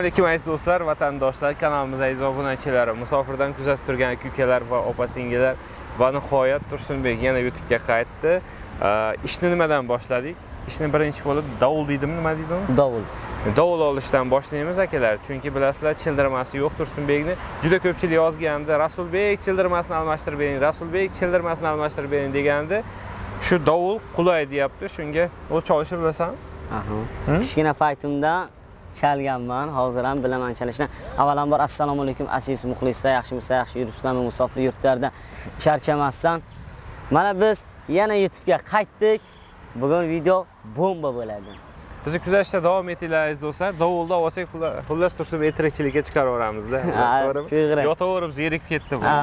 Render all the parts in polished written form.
Assalomu aziz do'stlar, vatandoshlar, kanalimizdagi aziz obunachilar, musofirdan kuzatib turgan aka-ukalar va opa-singillar va nihoyat Tursunbek yana YouTube'ga qaytdi. Ishni nimadan boshladik? Ishni birinchi bo'lib davul deydimi, nima deydi uni? Davul. Davul olishdan boshlaymiz akalar. Chunki bilasizlar, childirmasi yo'q Tursunbekni. Juda ko'pchilik yozgandi, Rasulbek childirmasini almashtirib bering, Rasulbek childirmasini almashtirib bering degandi. Shu davul qulay deyapti. Shunga u chalishni bilasanmi? Aha. Kichkina paytimda chalganman, hozir ham bilaman chalishni. Avvalambor assalomu alaykum aziz muxlislar, yaxshimisiz, yaxshi yuribsizlarmi, musofir yurtlarda charchamasdan. Mana biz yana YouTube'ga qaytdik. Bugun video bomba bo'ladi. Bizni kuzatishda davom etinglar aziz do'stlar. Davulda olsak xullas Tursunbek tirikchilikka chiqaraveramizda. To'g'ri. Yotaverib zerikib ketdi bu.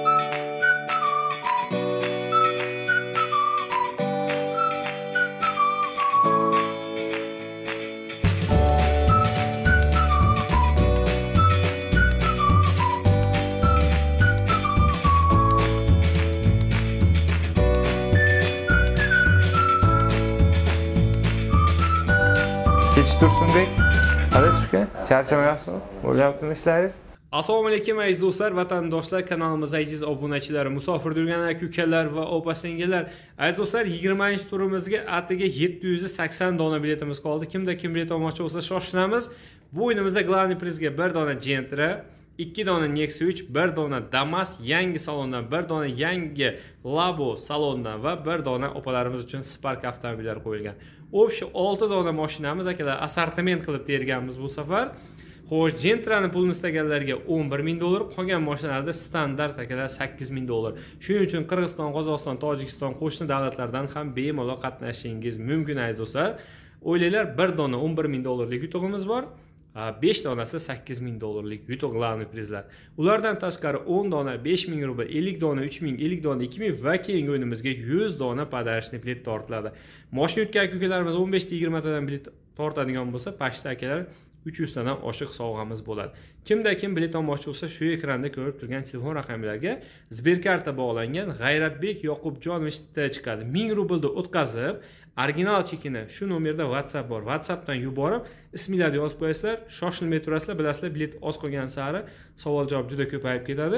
Tursunbek, aziz uka, charchamayapsizmi? Bo'lyaptimi ishlaringiz? Assalomu alaykum aziz do'stlar, vatandoshlar, kanalimizga aziz obunachilar, musofir yurgan aka-ukalar va opa-singillar. Aziz do'stlar, 20-turimizga atiga 780 dona biletimiz qoldi. Kimda kim bilet olmoqchi bo'lsa shoshilamiz. Bu o'yinimizda global prizga 1 dona Gentra, 2 dona Nexus 3, 1 dona Damas yangi salondan, 1 dona yangi Labo salondan va 1 dona opalarimiz uchun Spark avtomobillar qo'yilgan. O'sha 6 dona mashinamiz akalar assortiment qilib terganmiz bu safar. Xo'sh, Gentrani pulini istaganlarga $11,000, qolgan mashinalarda standart akalar $8,000. Shuning uchun Qirg'iziston, Qozog'iston, Tojikiston qo'shni davlatlardan ham bemalol qatnashishingiz mumkin aziz do'stlar. O'ylanglar, 1 dona $11,000lik yutug'imiz bor. 5 donasi $8,000lik yutuq global prizlar. Ulardan tashqari 10 dona 5,000 rubl, 50 dona 3,000, 50 dona 2,000 va keyingi o'yinimizga 100 dona podarishni bilet tortiladi. Mashina yutgan aka-ukalarimiz 15-20 tadan bilet tortadigan bo'lsa, pashta akalar 300 tadan oshiq sovg'amiz bo'ladi. Kimda kim bilet olmoqchi bo'lsa, shu ekranda ko'rib turgan telefon raqamlarga Sberkarta bog'langan G'ayratbek Yoqubjonovich chiqadi. 1000 rublda o'tkazib, original chekini shu nomerda WhatsApp bor. WhatsAppdan yuborib, isminglarni yozib qo'yasizlar, shoshilmay turasizlar, bilasizlar, bilet oz qolgan sari savol-javob juda ko'payib ketadi.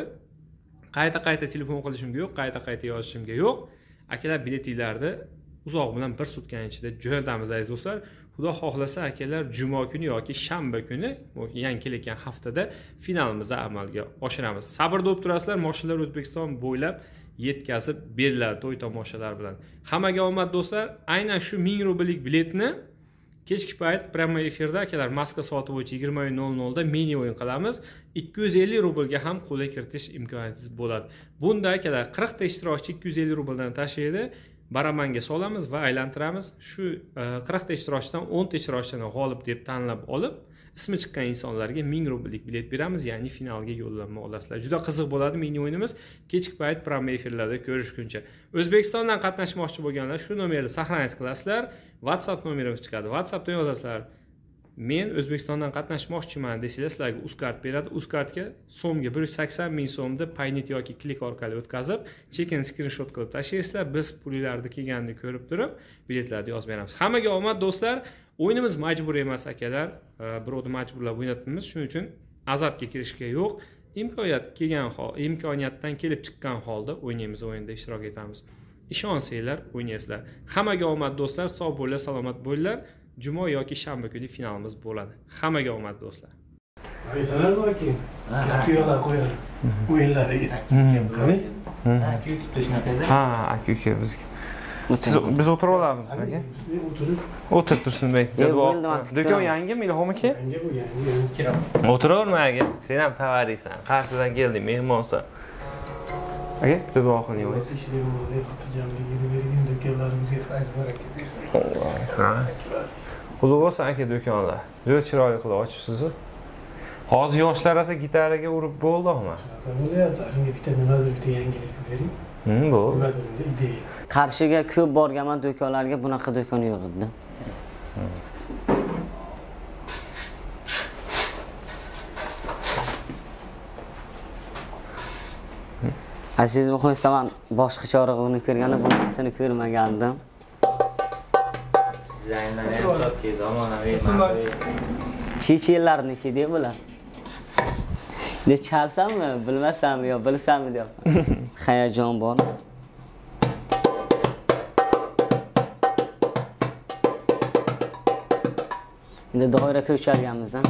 Qayta telefon qilishimga yo'q, qayta yozishimga yo'q. Akalar biletinglarni uzoq bilan 1 sutkaning ichida jo'natamiz aziz do'stlar. Xudo xohlasa akalar juma kuni yoki shanba kuni yangi kelayotgan haftada finalimizni amalga oshiramiz. Sabrda bo'lib turasizlar, mashinalar O'zbekiston bo'ylab yetkazib beriladi to'y tomoshalar bilan. Hammaga omad do'stlar. Aynan shu 1000 rubllik biletni kechki payt pramo efirda akalar Moskva soati bo'yicha 20:00 da mini o'yin qilamiz. 250 rublga ham qo'lga kiritish imkoniyatingiz bo'ladi. Bunda akalar 40 ta ishtirokchi 250 rubldan tashlaydi. Baramanga solamiz va aylantiramiz. Shu 40 ta ishtirokchidan 10 ta ishtirokchini g'olib deb tanlab olib, ismi chiqqan insonlarga 1000 rubllik bilet beramiz, ya'ni finalga yo'llanma olasizlar. Juda qiziq bo'ladi mini o'yinimiz. Kechki payt promo efirlarda ko'rishguncha. O'zbekistondan qatnashmoqchi bo'lganlar shu nomerni saqlanib qilasizlar. WhatsApp nomerimiz chiqadi. WhatsAppdan yozasizlar. Men O'zbekistondan qatnashmoqchiman desanglar, sizlarga UzCard beradi. UzCardga so'mga 180 ming so'mni Paynet yoki Klik orqali o'tkazib, chekin screenshot qilib tashlaysizlar. Biz pullarni kelganini ko'rib turib, biletlarni yozib beramiz. Hammaga omad do'stlar. O'yinimiz majburiy emas akalar. Birovni majburlab o'ynatmaymiz. Shuning uchun azartga kirishga yo'q. Imkoniyatdan kelib chiqqan holda o'ynaymiz, o'yinda ishtirok etamiz. Ishonsanglar, o'ynaysizlar. Hammaga omad do'stlar. Sog' bo'linglar, salomat bo'linglar. Juma yoki shanba kuni finalimiz bo'ladi. Hammaga omad do'stlar. Aysalar yoki kapiyolar qo'yar o'yinlariga. YouTube'da shunaqada. Ha, aka biz o'tirib olamiz aka. O'tirib Tursunbek. Do'kon yangimi, Ilhomiki? Yangi bu, yangi. O'tiraverma aka. Sen ham tavariysan. Qarshidan kelding, mehmonsan. Aka, duo qiling. Xotirjamligini bergan do'konlarimizga fayz baraka bersin. Qutlug' bo'lsin aka do'konlar. Juda chiroyli qilib ochibsiz. Hozir yoshlar esa gitaraga urib bo'ldimi? Bo'lyapti. Shunga bitta yangilik bering. Bo'ldi. Nimadir ideya. Qarshiga ko'p borganman do'konlarga, bunaqa do'kon yo'q edi. Aziz muxlislar, boshqa chorig'ini ko'rganda bunaqasini ko'rmagandim. Dizaynlari ham chotki, zamonaviy, Chiylarniki deb bular. Ne chalsammi, bilmasammi yo bilsammi deyapman. Hayajon bor. Endi doira ko'chalganimizdan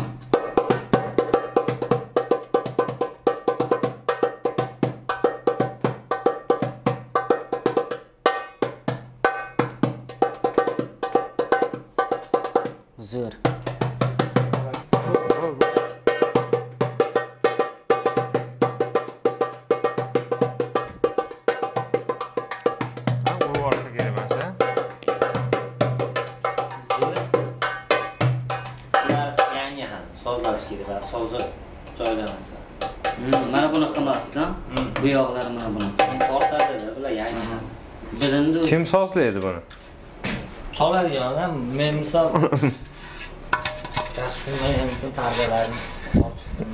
zo'r. Sozlash kerak va so'zni joylamasa. Mana buni qilmasdan, bu yoqlari mana buni. Ortada bular yangi. Bilindi. Kim sozlaydi buni? Choladigan odam, men misol shunday ham pardalarni ochdim.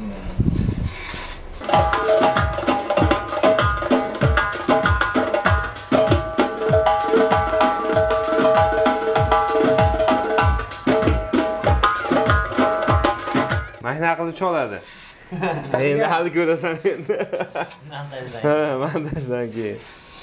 Mahna qilib choladi. Endi hali ko'rasan endi. Ha, montajdan keyin.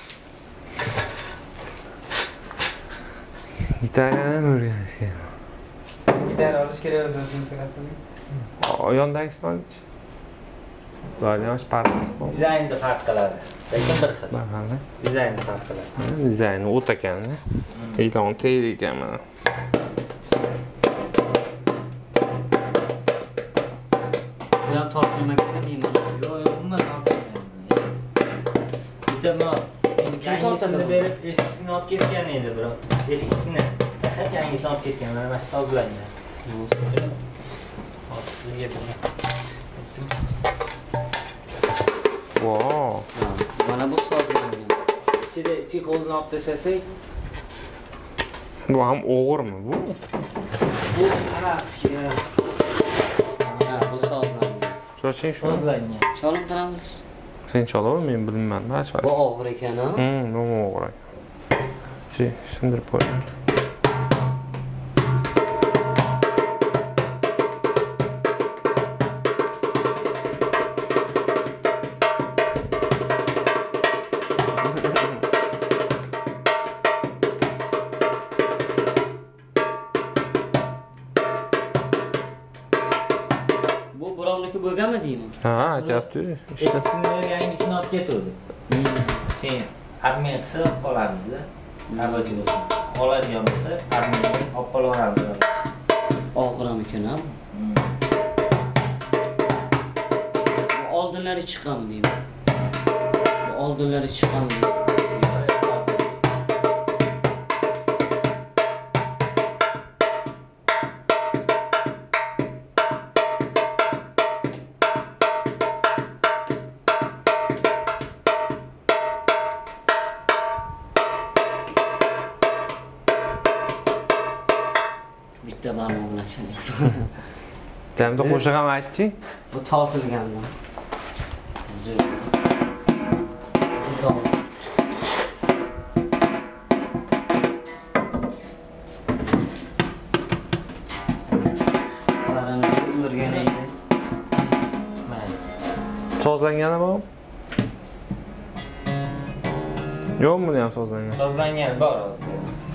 Gitarani o'rganish kerak. Gitara olish kerak o'zini so'rasam. Yondagisini olchi. Bularning pardasi bor. Dizaynda farq qiladi. Lekin bir xil. Mahalla. Dizaynda farq qiladi. Dizayni o't ekan-da. E'lon teyri ekan mana. Bular tortilmagan deyman. Yo'q, umuman tortmayman. Bitta kim tortadi berib eskisini olib ketgan edi, biroq eskisini tashlab yangisini olib ketgan. Mana shu sozlangan. Hozir Wow. Mana bu sozlangan. ichida chexolni olib tashlasak, Bu ham o'g'irmi bu? bu arabskiy Ha, bu sozlangan. Cho'ching shu. sozlangan. Cholib qilamiz. Sen cholaver, men bilmayman. Ha, chol. Bu og'ir ekan-a? Bu o'g'ir. Chi, sindirib qo'ydim. Bu birovniki bo'lganmi deyman? Ha, aytyapti. İşte. Eskisini berib yangisini olib ketuvdi. Sen armiya qilsa olib qolamiz-da. Arvochi bo'lsin. Oladigan bo'lsa, armiyaga olib qolaveramiz. Og'ir ekan-a? Bu oldinlari chiqqanmi deyman? Bu oldinlari chiqqanmi? Bitta barmoq bilan chalayman. Jamda qo'shiq ham aytchi. Bu tortilgandan. Zo'r. Qaranlik o'rganaydi. Sozlangani bormi? Yo'qmi buni ham sozlangan? Sozlangan bor hozir.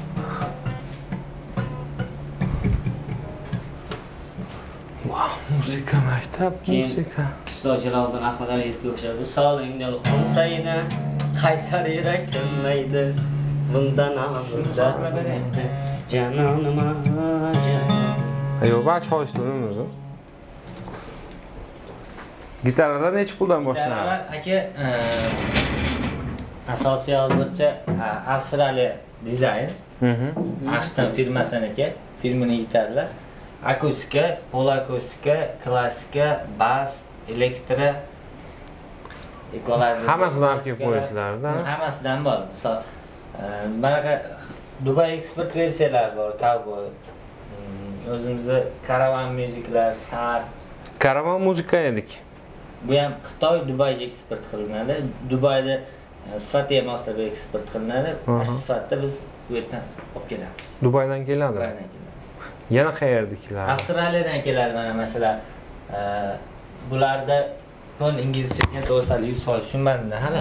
Musiqa maktab, musiqa. Ustoz Jaloliddin Ahmad Aliyevga o'xshab solingni Husayna qaysar yurak kelmaydi. Bundan sozlamaydi. Janonima jan. Yo'q, bak chalishtirdim o'zi. Gitaralar necha puldan boshlanadi? Aka, asosiy hozircha Avstraliya dizayn. Ashton firmasiniki, firmaning gitaralar. Akustika, polakustika, klassika, bas, elektro, ekolazer. Hammasidan kelib qo'yishlar-da. Hammasidan bor. Misol, mana Dubai eksport versiyalar bor, cowboy. O'zimizda karavan muziklar, sar. Karavan muzika edik. Bu ham Xitoy Dubayga eksport qilinadi. Dubayda sifatiga moslab eksport qilinadi. Shu sifatda biz bu yerdan olib kelamiz. Dubaydan keladi. Dubaydan keladi. Yana qayerdagilar? Avstraliyadan keladi mana masalan. Bularda pol inglizchaga to'g'risali 100% tushunmadim-da hali.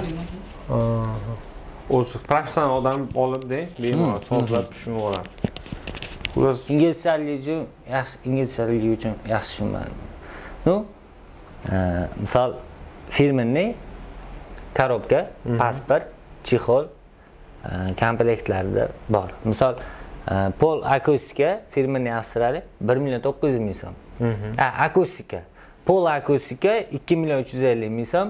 O'zi professional odam olib-da, bemalol sozlab tushunib oladi. İngilizchaligi uchun yaxshi tushunmadim. Ну, misol firmaning korobka, pasport, chexol komplektlarida bor. Misol Pol akustika firmaning Avstraliya 1.900.000 so'm. Akustika. Pol akustika 2.350.000 so'm.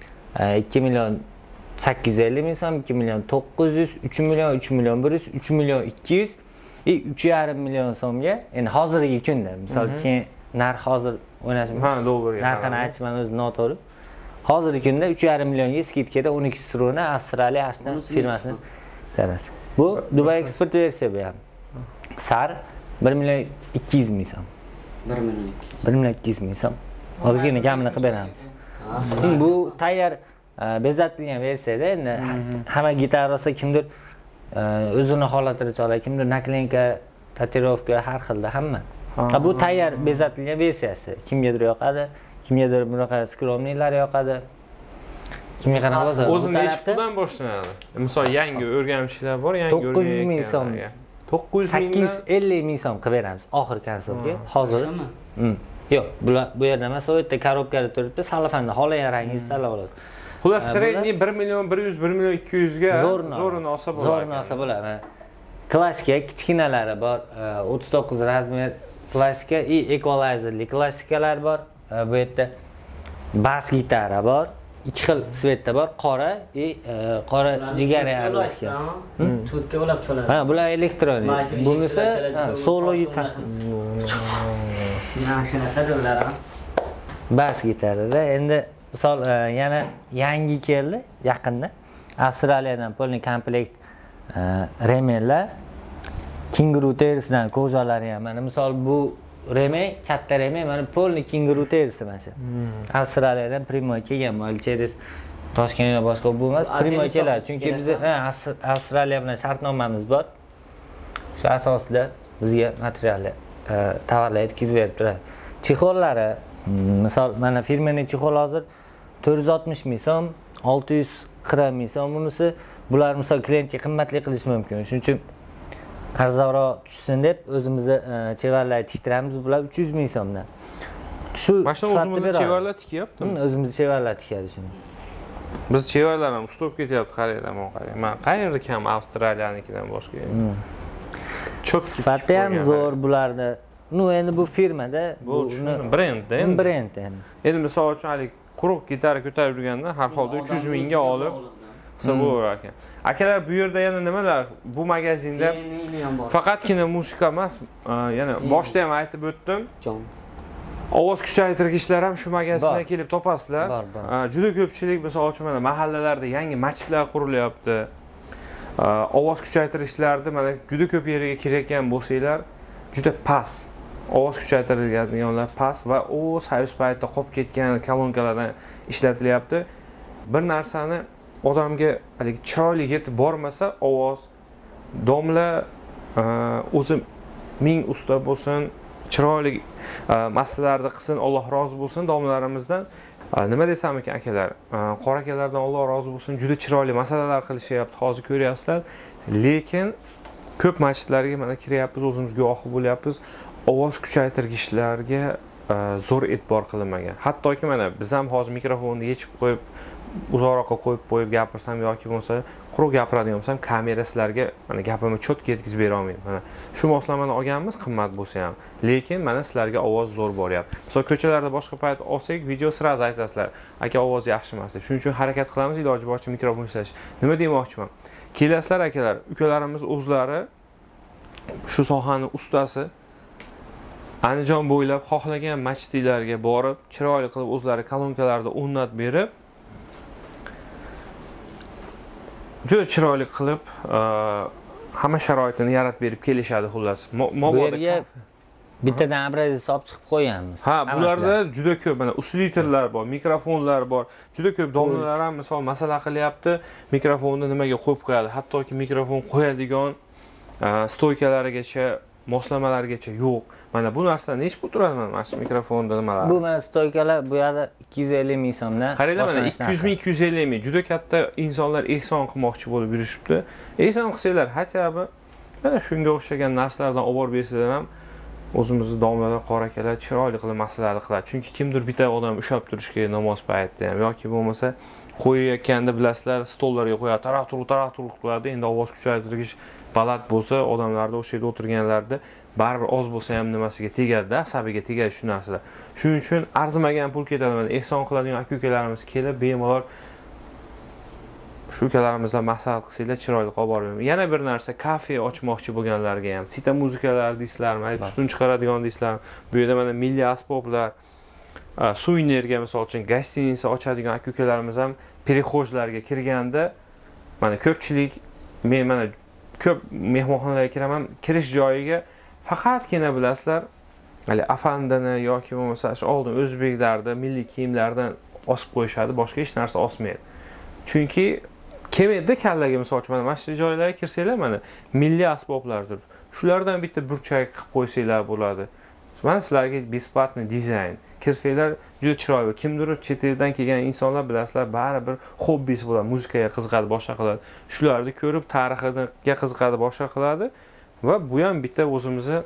2.850.000 so'm, 2.900.000, 3.000.000, 3.100.000, 3.200.000 3.5 million so'mga. Endi hozirgi kunda, misol keyin narx hozir o'ynashim. Ha, to'g'ri. Narxini aytishman o'zi noto'g'ri. Hozirgi kunda 3.5 millionga skidkada 12 struna Avstraliya ashdan firmasini tarasi. Bu Dubai eksport versiya bu ham. Sar 1.200.000 so'm. 1.200.000 so'm. Hozirgina kamini qilib beramiz. Bu tayyor bezatilgan versiyada endi hamma gitara olsa kimdir o'zini holatida chaladi, kimdir naklenka, tatuirovka har xilda hamma. Bu tayyor bezatilgan versiyasi. Kimgadir yoqadi, kimgadir bunaqa skromnilar yoqadi. Kimga qanaqa bo'lsa, o'zi necha puldan boshlanadi? Misol yangi o'rganishlar bor, yangi 900.000 so'm. 850.000 so'm qilib beramiz oxir konsolga. Hozir. Yo'q, bu yerda emas, o yerda korobkada turibdi, salafanda xohlagan rangingizni tanlab olasiz. Xullas, sredniy 1.100.000, 1.200.000 ga zo'rini olsa bo'ladi. Zo'rini olsa bo'ladi. Klassika kichkinalari bor, 39 razmer klassika, equalizerli klassikalar bor. Bu yerda bas gitara bor, ikki xil svetda bor, qora qora jigara aralashgan. To'rtga ulab choladi. Ha, bular elektronik. Bunisi solo gitara. Yaxshinaqa Bas gitarada endi misol yana yangi keldi yaqinda. Avstraliyadan polni komplekt remellar Kinguru terisdan ko'zalari ham. Mana misol bu remey, katta remey, mana polni Kinguru terisi mana. Avstraliyadan Primo kelgan, Malcheris Toshkentda boshqa bo'lmas, Primo keladi. Chunki biz Avstraliya bilan shartnomamiz bor. Shu asosida bizga materiallar, tovarlar yetkazib berib turadi. Chexollari, misol mana firmaning chexol hozir 460.000 so'm, 640.000 so'm bunisi. Bular misol klientga qimmatli qilish mumkin. Shuning uchun arzonroq tushsin deb o'zimizni chevarlar tiktiramiz. Bular 300.000 so'mdan. Shu o'zimizni chevarlar tikyaptimi? O'zimizni chevarlar tikadi shuni. Biz chevarlar ham ustib ketyapti, qaranglar, men qayerda kam Avstraliyanikidan boshqa. Çok sifati ham zo'r bularda. Nu endi bu firmada bu brend endi. Brend endi. Endi misol uchun hali quruq gitara ko'tarib yurganda har holda 300.000 ga olib bo'lar ekan. Akalar, bu yerda yana nimalar? Bu magazinda faqatgina musiqa emas, yana boshda ham aytib o'tdim. Ovoz kuchaytirgichlar ham shu magazindan kelib topasizlar. Juda ko'pchilik misol uchun mana mahallalarda yangi masjidlar qurilyapti. Ovoz kuchaytirgichlarni mana juda ko'p yerga kerakgan bo'lsanglar, juda past. Ovoz kuchaytirilganlar past va o soyuz paytda qolib ketgan kolonkalardan ishlatilyapti. Bir narsani odamga haligi chiroyli yetib bormasa, ovoz domla o'zi ming usta bo'lsin, chiroyli masalalarda qilsin, Alloh rozi bo'lsin domlarimizdan. Nima desam ekan akalar, qora akalardan Alloh rozi bo'lsin, juda chiroyli masalalar qilishyapti, hozir ko'ryapsizlar. Lekin ko'p masjidlarga mana kiryapmiz, o'zimiz guvohi bo'lyapmiz. Ovoz kuchaytirgichlarga zo'r e'tibor qilinmagan. Hattoki mana biz ham hozir mikrofonni yechib qo'yib, uzoqroqqa qo'yib gapirsam yoki bo'lmasa quruq gapiradigan bo'lsam, kamera sizlarga mana gapimni cho'tga yetkazib bera olmayman. Mana shu moslamani olganmiz, qimmat bo'lsa ham. Lekin mana sizlarga ovoz zo'r boryapti. Misol ko'chalarda boshqa payt olsak, video sraz aytasizlar, aka ovoz yaxshi emas deb. Shuning uchun harakat qilamiz, iloji boricha mikrofon ishlash. Nima demoqchiman? Kelasizlar akalar, ukalarimiz o'zlari shu sohani ustasi. Andijon bo'ylab xohlagan masjidlarga borib, chiroyli qilib o'zlari kolonkalarda o'rnatib berib, juda chiroyli qilib hamma sharoitini yaratib berib kelishadi xullas. Bu yerga bittadan obrazis olib chiqib qo'yamiz. Ha, bularda juda ko'p mana uslitrlar bor, mikrofonlar bor. Juda ko'p domlalar ham misol masala qilyapti, mikrofonni nimaga qo'yib qo'yadi. Hattoki mikrofon qo'yadigan stoykalarigacha moslamalargacha yo'q. Mana bu narsalarni hech bu turadi mana shu mikrofonda nimalar. Bu mana stoykalar bu yerda 250 ming so'mdan. Qaranglar mana 200 ming 250 ming juda katta insonlar ehson qilmoqchi bo'lib yurishibdi. Ehson qilsanglar hachabi mana shunga o'xshagan narsalardan olib borib bersanglar ham o'zimizni domlalar, qora akalar chiroyli qilib masalani qiladi. Chunki kimdir bitta odam ushlab turish kerak namoz paytida ham yoki bo'lmasa qo'yayotganda bilasizlar, stollarga qo'yadi, taraq-turuq qiladi. Endi ovoz kuchaytirish baland bo'lsa, odamlarda o'sha yerda o'tirganlarda baribir oz bo'lsa ham nimasiga tegadi, asabiga tegadi shu narsalar. Shuning uchun arzimagan pul ketadi. Mana ehson qiladigan aka-ukalarimiz kelib, bemalol shu ukalarimizdan maslahat qilsanglar chiroyli qilib borib. Yana bir narsa, kafe ochmoqchi bo'lganlarga ham, sita muzikalar deysizlarmi, ustun chiqaradigan deysizlarmi? Bu yerda mana milliy asboblar, suvnerga misol uchun gostinitsa ochadigan aka-ukalarimiz ham perexojlarga kirganda mana ko'pchilik men mana ko'p mehmonxonalarga kiraman, kirish joyiga faqatgina bilasizlar, hali afandini yoki bo'lmasa shu oldin o'zbeklarda milliy kiyimlardan osib qo'yishadi, boshqa hech narsa osmaydi. Chunki kemaydi kallaga misol uchun mana shu joylarga kirsanglar mana milliy asboblardir. Shulardan bitta burchak qilib qo'ysanglar bo'ladi. Mana sizlarga besplatni dizayn. Kirsanglar juda chiroyli. Kimdir chet eldan kelgan insonlar bilasizlar, baribir hobbisi bo'ladi, muzikaga qiziqadi, boshqa qiladi. Shularni ko'rib tarixiga qiziqadi, boshqa qiladi va bu ham bitta o'zimizni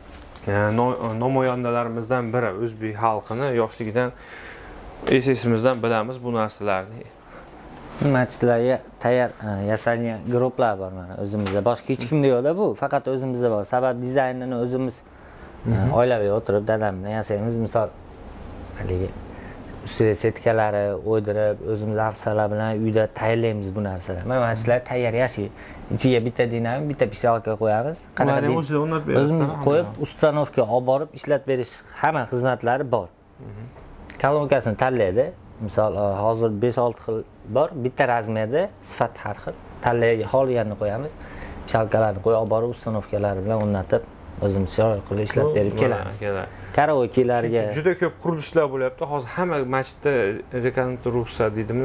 namoyandalarimizdan biri, o'zbek xalqini yoshligidan esimizdan bilamiz bu narsalarni. Masjidlarga tayyor yasalgan gruplar bor mana o'zimizda. Boshqa hech kimda yo'q-da bu, faqat o'zimizda bor. Sabab dizaynini o'zimiz oilaviy o'tirib dadam bilan yasaymiz. Misol haligi ustiga setkalari o'ydirib, o'zimiz afsalar bilan uyda tayyorlaymiz bu narsalar. Mana masjidlar tayyor yashaydi. Ichiga bitta dinamik, bitta pishalka qo'yamiz. Qanaqa o'zimiz qo'yib, ustanovka olib borib ishlatib berish hamma xizmatlari bor. Kalonkasini tanlaydi. Misol hozir 5-6 xil bor, bitta razmerda, sifat har xil. Tanlayga xohlaganini qo'yamiz. Pishalkalarni qo'yib olib borib ustanovkalari bilan o'rnatib, o'zimiz chiroyli qilib ishlab berib kelamiz. Karaokelarga juda ko'p qurilishlar bo'lyapti. Hozir hamma masjidda rekonstruksiya deydimi,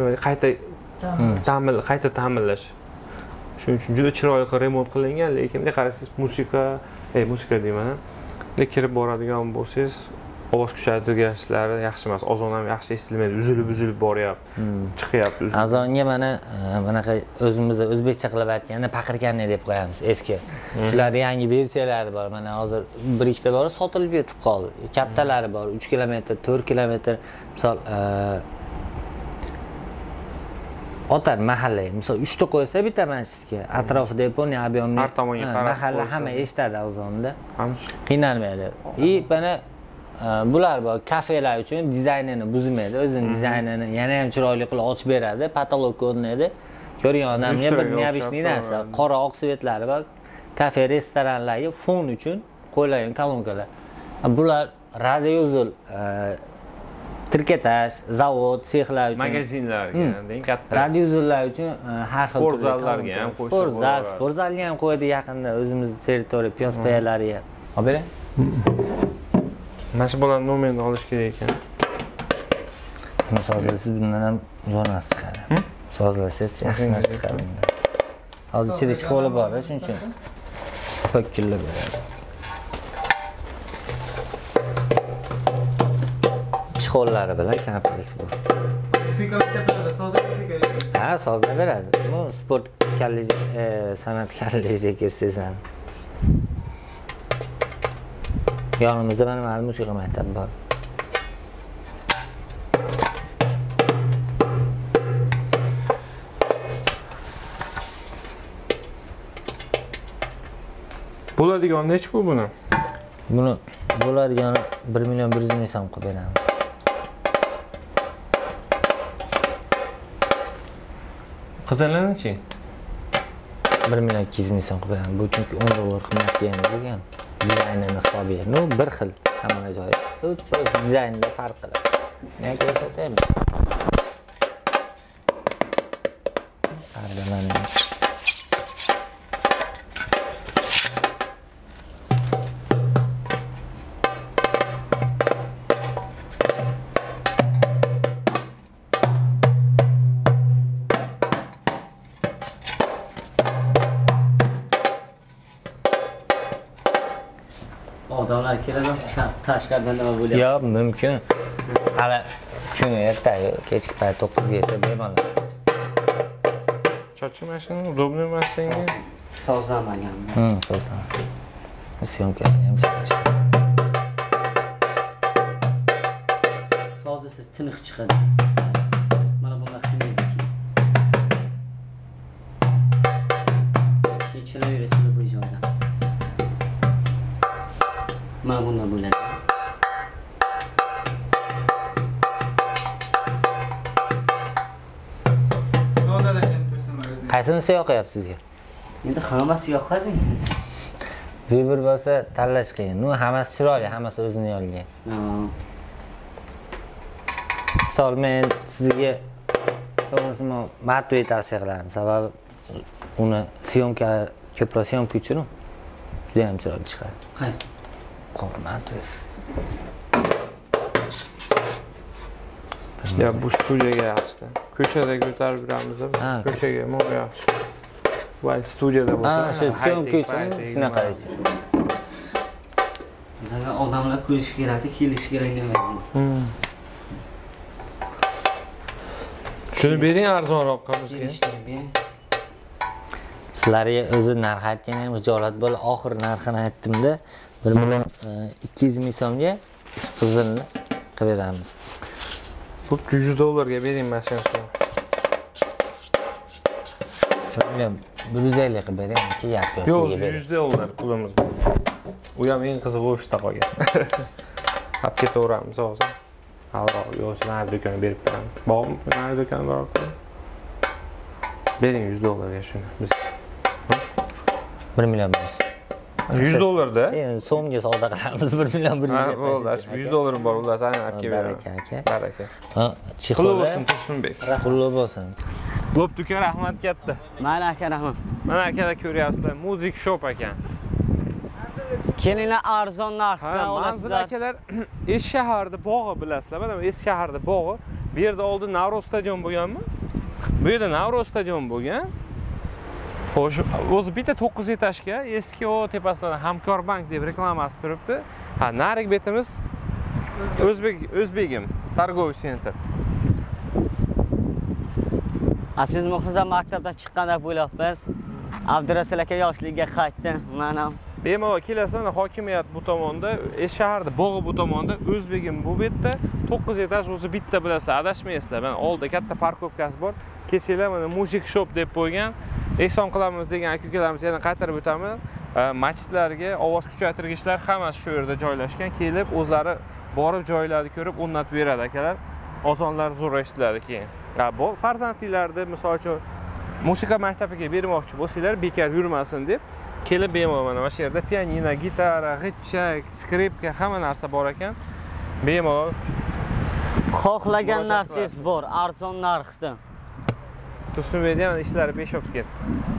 qayta ta'minlash. Shuning uchun juda chiroyli qilib remont qilingan, lekin qarasangiz musika deyman. Kirib boradigan bo'lsangiz, ovoz kuchaytirgichlari yaxshi emas, azon ham yaxshi eshitilmaydi, uzilib boryapti, chiqyapti. Azonga mana bunaqa o'zimizda o'zbekcha qilib aytganda paqirkanni deb qo'yamiz eski. Shularning yangi versiyalari bor. Mana hozir 1-2 ta bor, sotilib ketib qoldi. Kattalari bor, 3 kilometr, 4 kilometr. Misol otar mahalla, misol 3 ta qo'ysa bitta masjidga, atrofida yaponiya ob'yomli mahalla hamma eshitadi azonda. Qiynalmaydi. Mana bular bor, kafelar uchun dizaynini buzmaydi, o'zining dizaynini yana ham chiroyli qilib ochib beradi, patolog o'rnaydi. Ko'rgan odamga bir neobishniy narsa, qora oq svetlari bor. Kafe, restoranlarga fon uchun qo'yilgan kolonkalar. Bular radiouzul, trikotaj, zavod, sexlar uchun, magazinlarga, eng katta radiouzullar uchun har xil sport zallarga ham qo'ysa, sport zalga ham qo'yadi yaqinda o'zimiz territoriya piyoz-payalariga. Olib bering. Mana shu bolani nomerini olish kerak ekan. Misol siz bundan ham zo'r narsa chiqadi. Sozlasangiz yaxshi narsa chiqadi bundan. Hozir ichida chiqib bor, shuning uchun pokkillab beradi. Chiqollari bilan komplekt bu. Ha, sozlab beradi. Bu sport kollej, san'at kollejiga kirsangiz ham. Yonimizda mana musiqa maktabi bor. Bo'ladigan nechi pul buni? Buni bo'ladigan 1 million 100 ming so'm qilib beramiz. Qizillarni-chi? 1 million 200 ming so'm qilib beramiz. Bu chunki 10 dollar qimmatga ekan. Dizaynini hisobiga. No, bir xil hamma joyi. O'z dizaynida farq qiladi. Men ko'rsataymi? Ardalarni akalar tashqaridan nima bo'lyapti? Yo'q, mumkin. Hali kun erta, kechki payt 9gacha bemalol. Chochi mashina udobniy emas senga? Sozlamagan. Sozdan. Syomka ham chiqadi. Soz esa tiniq chiqadi. Mana bunday qilmaydi. Kechiraverasan bu joyda. Mana bunday bo'ladi. Qaysinisi yoqyapti sizga? Endi hammasi yoqadi. Bir bo'lsa tanlash qiyin. Nu hammasi chiroyli, hammasi o'zini yo'liga. Misol men sizga to'g'risi Matvi tavsiya qilaman. Sababi uni syomka ko'proq syomka uchun juda ham chiroyli chiqadi. Qaysi? Qora Matvi. Ya bu studiyaga yaxshi. Ko'chada ko'tarib yuramiz-da. Ko'chaga mo'l yaxshi. Voy studiyada bo'lsa, shu syomka uchun shunaqa qaraychi. Bizga odamlar ko'rish kerak, kelish kerak demaydi. Shuni bering arzonroqqa bizga. Sizlarga o'zi narx aytgan ham hijolat bo'lib, oxir narxini aytdim-da, 1.200.000 so'mga qizilni qilib beramiz. Bu $100 bering mashinasini. Bilmem, 150 qilib bering, ki gap yo'q sizga bering. $100 pulimiz bor. U ham eng qizig'i ofisda qolgan. Olib ketaveramiz hozir. Yo'q, nari do'konga berib beramiz. Bormi? Nari do'konga borib. Bering $100 shuni biz. 1 million beramiz. $100 da? Endi so'mga savdo qilamiz 1 million 100 ga. Bo'ldi, $100 bor, ular seni olib kelib Baraka aka. Baraka. Ha, Qulluq bo'lsin Tursunbek. Qulluq bo'lsin. Bo'pti uka, rahmat katta. Mayli aka, rahmat. Mana akalar ko'ryapsizlar, Music Shop ekan. Kelinglar arzon narxda Manzil olasizlar. akalar Eshshaharda bog'i bilasizlar. Mana Eshshaharda bog'i. Bu yerda oldin Navro'z stadion bo'lganmi? Bu yerda Navro'z stadion bo'lgan. Xo'sh, o'zi bitta 9 etajga eski o tepasidan Hamkorbank deb reklamasi turibdi. Ha, narigi betimiz O'zbegim Targoviy sentr. Aziz muxlislar, maktabdan chiqqanda bo'lyapmiz. Abdurasul aka yoshligiga qaytdi. Mana Bemalol kelasizlar, hokimiyat bu tomonda, Eshshaharda bog'i bu tomonda, O'zbegim bu betda, 9 etaj o'zi bitta bilasizlar, adashmaysizlar. Mana oldida katta parkovkasi bor. Kelsanglar mana Music Shop deb qo'ygan. Ehson qilamiz degan aka-ukalarimiz yana qaytarib o'taman. Masjidlarga ovoz kuchaytirgichlar hammasi shu yerda joylashgan. Kelib o'zlari borib joylarni ko'rib o'rnatib beradi akalar. Ozonlar zo'r eshitiladi keyin. Bu farzandlarni misol uchun musiqa maktabiga bermoqchi bo'lsanglar, bekor yurmasin deb kelib bemalol mana shu yerda pianino, gitara, g'itchak, skripka hamma narsa bor ekan. Bemalol xohlagan narsangiz bor, arzon narxda. Tursunbekda ham ishlari besh olib ketdi.